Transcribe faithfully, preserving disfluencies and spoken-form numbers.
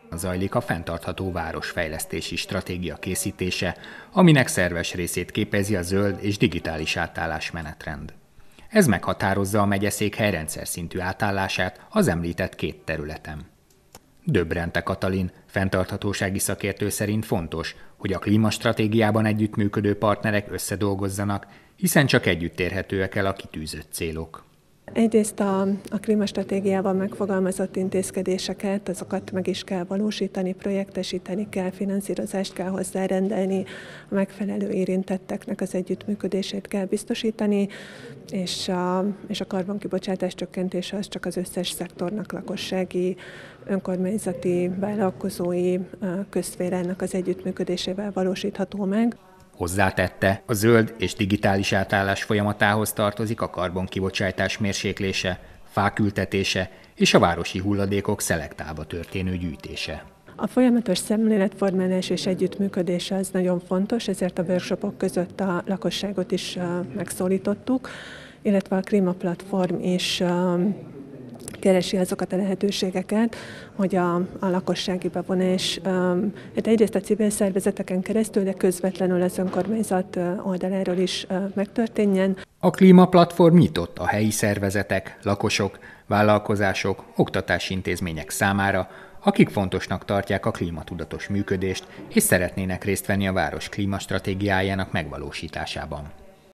Zajlik a fenntartható városfejlesztési stratégia készítése, aminek szerves részét képezi a zöld és digitális átállás menetrend. Ez meghatározza a megyeszékhely rendszer szintű átállását az említett két területen. Döbrente Katalin, fenntarthatósági szakértő szerint fontos, hogy a klímastratégiában együttműködő partnerek összedolgozzanak, hiszen csak együtt érhetőek el a kitűzött célok. Egyrészt a, a klímastratégiában megfogalmazott intézkedéseket, azokat meg is kell valósítani, projektesíteni kell, finanszírozást kell hozzárendelni, a megfelelő érintetteknek az együttműködését kell biztosítani, és a, és a karbonkibocsátás csökkentése az csak az összes szektornak, lakossági, önkormányzati, vállalkozói, közszférának az együttműködésével valósítható meg. Hozzátette, a zöld és digitális átállás folyamatához tartozik a karbonkibocsátás mérséklése, fák ültetése és a városi hulladékok szelektálba történő gyűjtése. A folyamatos szemléletformálás és együttműködés az nagyon fontos, ezért a workshopok között a lakosságot is megszólítottuk, illetve a klímaplatform is keresi azokat a lehetőségeket, hogy a, a lakossági bevonás um, hát egyrészt a civil szervezeteken keresztül, de közvetlenül az önkormányzat oldaláról is uh, megtörténjen. A klímaplatform nyitott a helyi szervezetek, lakosok, vállalkozások, oktatási intézmények számára, akik fontosnak tartják a klímatudatos működést és szeretnének részt venni a város klímastratégiájának megvalósításában.